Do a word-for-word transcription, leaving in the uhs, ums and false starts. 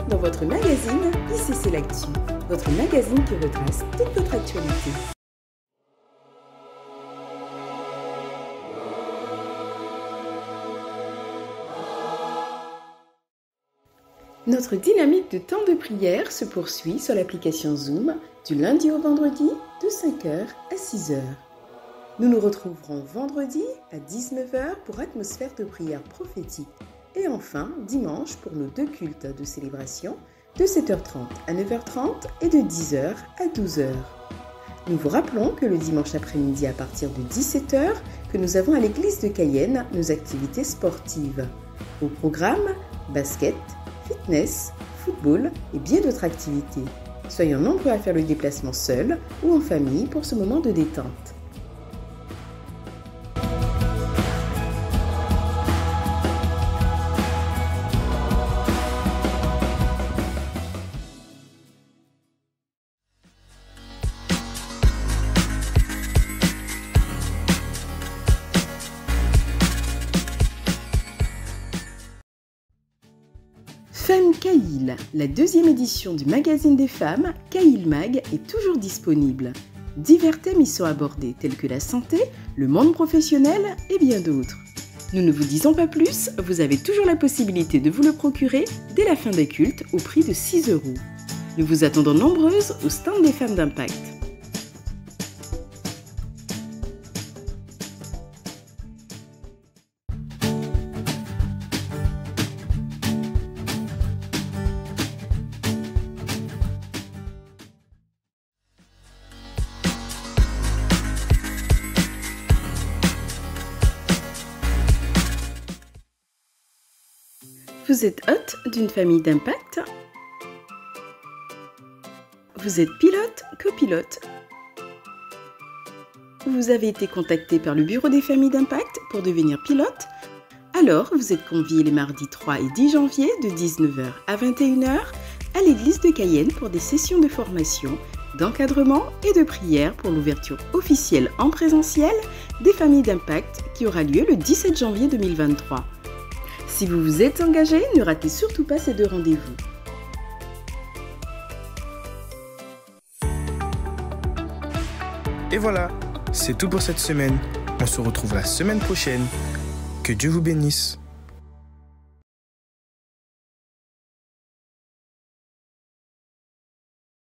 dans votre magazine I C C L'Actu, votre magazine qui retrace toute votre actualité. Notre dynamique de temps de prière se poursuit sur l'application Zoom du lundi au vendredi de cinq heures à six heures. Nous nous retrouverons vendredi à dix-neuf heures pour atmosphère de prière prophétique et enfin dimanche pour nos deux cultes de célébration de sept heures trente à neuf heures trente et de dix heures à douze heures. Nous vous rappelons que le dimanche après-midi à partir de dix-sept heures que nous avons à l'église de Cayenne nos activités sportives. Au programme, basket, fitness, football et bien d'autres activités. Soyons nombreux à faire le déplacement seul ou en famille pour ce moment de détente. Femme Caïl, la deuxième édition du magazine des femmes, Caïl Mag, est toujours disponible. Divers thèmes y sont abordés, tels que la santé, le monde professionnel et bien d'autres. Nous ne vous disons pas plus, vous avez toujours la possibilité de vous le procurer dès la fin des cultes au prix de six euros. Nous vous attendons nombreuses au stand des femmes d'impact. Vous êtes hôte d'une famille d'impact? Vous êtes pilote, copilote? Vous avez été contacté par le bureau des familles d'impact pour devenir pilote? Alors, vous êtes convié les mardis trois et dix janvier de dix-neuf heures à vingt et une heures à l'église de Cayenne pour des sessions de formation, d'encadrement et de prière pour l'ouverture officielle en présentiel des familles d'impact qui aura lieu le dix-sept janvier deux mille vingt-trois. Si vous vous êtes engagé, ne ratez surtout pas ces deux rendez-vous. Et voilà, c'est tout pour cette semaine. On se retrouve la semaine prochaine. Que Dieu vous bénisse.